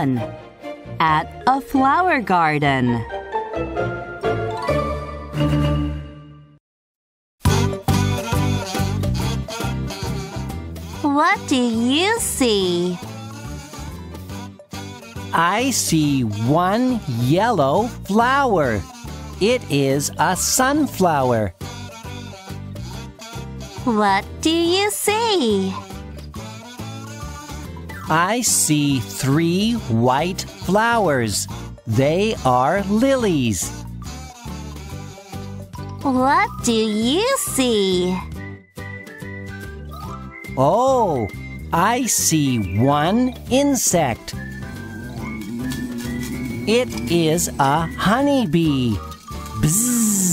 1. At a flower garden. What do you see? I see one yellow flower. It is a sunflower. What do you see? I see 3 white flowers. They are lilies. What do you see? Oh, I see one insect. It is a honeybee. Bzzz.